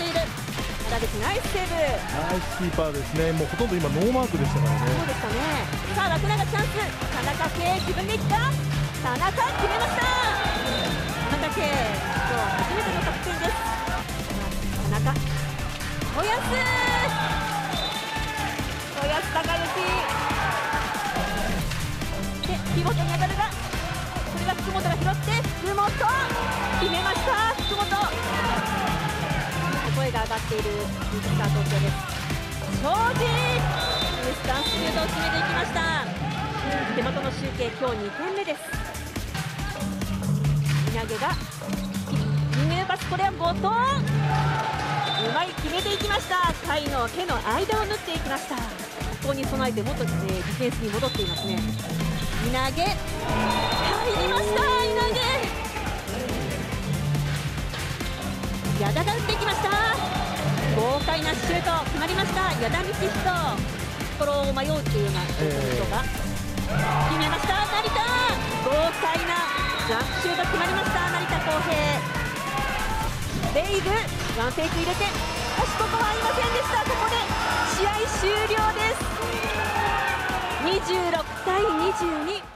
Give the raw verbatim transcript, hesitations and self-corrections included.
いる原口、ナイスセーブ。 ナイスキーパーですね。もうほとんど今ノーマークでしたからね。 そうでしたね。さあ楽永チャンス、田中圭自分でいった田中決めました。田中圭今日初めての得点です。田中小安小安高之でピボットに当たるが、これは福本が拾って福本決めました。福本声が上がっているビッグスター東京です。庄司スタンスシュートを決めていきました。手元の集計今日にてんめです。稲毛が右パス、これは後藤うまい決めていきました。甲斐の手の間を縫っていきました。ここに備えて元、えー、ディフェンスに戻っていますね。稲毛入りました。稲毛矢田が打っていきました。豪快なシュート決まりました。矢田道人ところを迷うというようなシュートが決めました。成田豪快なジャンプシュート決まりました。成田浩平レイブワンフェイク入れて、しかしここは合いませんでした。ここで試合終了です。にじゅうろくたいにじゅうに。